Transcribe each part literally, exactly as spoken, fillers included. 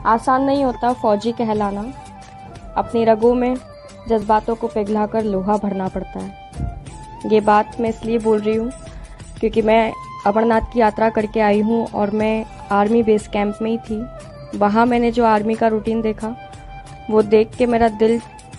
आसान नहीं होता फौजी कहलाना। अपनी रगों में जज्बातों को पिघलाकर लोहा भरना पड़ता है। ये बात मैं इसलिए बोल रही हूँ क्योंकि मैं अमरनाथ की यात्रा करके आई हूँ और मैं आर्मी बेस कैंप में ही थी। वहाँ मैंने जो आर्मी का रूटीन देखा वो देख के मेरा दिल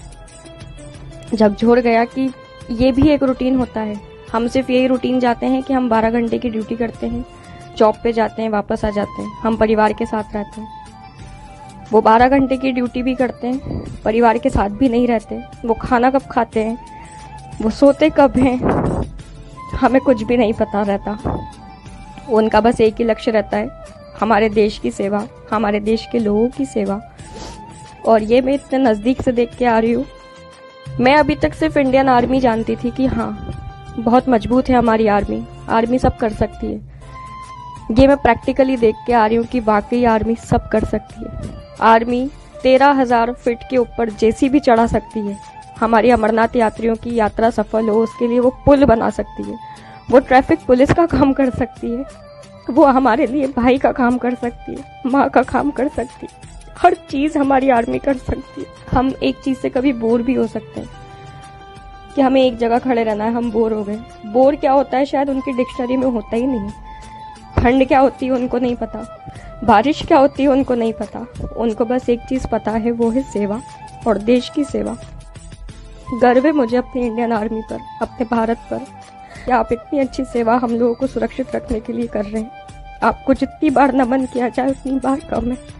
झकझोर गया कि ये भी एक रूटीन होता है। हम सिर्फ यही रूटीन जाते हैं कि हम बारह घंटे की ड्यूटी करते हैं, जॉब पे जाते हैं, वापस आ जाते हैं, हम परिवार के साथ रहते हैं। वो बारह घंटे की ड्यूटी भी करते हैं, परिवार के साथ भी नहीं रहते। वो खाना कब खाते हैं, वो सोते कब हैं, हमें कुछ भी नहीं पता रहता। उनका बस एक ही लक्ष्य रहता है, हमारे देश की सेवा, हमारे देश के लोगों की सेवा। और ये मैं इतने नज़दीक से देख के आ रही हूँ। मैं अभी तक सिर्फ इंडियन आर्मी जानती थी कि हाँ बहुत मजबूत है हमारी आर्मी, आर्मी सब कर सकती है। ये मैं प्रैक्टिकली देख के आ रही हूँ कि वाकई आर्मी सब कर सकती है। आर्मी तेरह हजार फीट के ऊपर जैसी भी चढ़ा सकती है। हमारी अमरनाथ यात्रियों की यात्रा सफल हो उसके लिए वो पुल बना सकती है, वो ट्रैफिक पुलिस का काम कर सकती है, वो हमारे लिए भाई का काम कर सकती है, माँ का काम कर सकती है। हर चीज़ हमारी आर्मी कर सकती है। हम एक चीज़ से कभी बोर भी हो सकते हैं कि हमें एक जगह खड़े रहना है, हम बोर हो गए। बोर क्या होता है शायद उनकी डिक्शनरी में होता ही नहीं। ठंड क्या होती है उनको नहीं पता, बारिश क्या होती है उनको नहीं पता। उनको बस एक चीज़ पता है, वो है सेवा और देश की सेवा। गर्व है मुझे अपनी इंडियन आर्मी पर, अपने भारत पर कि आप इतनी अच्छी सेवा हम लोगों को सुरक्षित रखने के लिए कर रहे हैं। आपको जितनी बार नमन किया जाए उतनी बार कम है।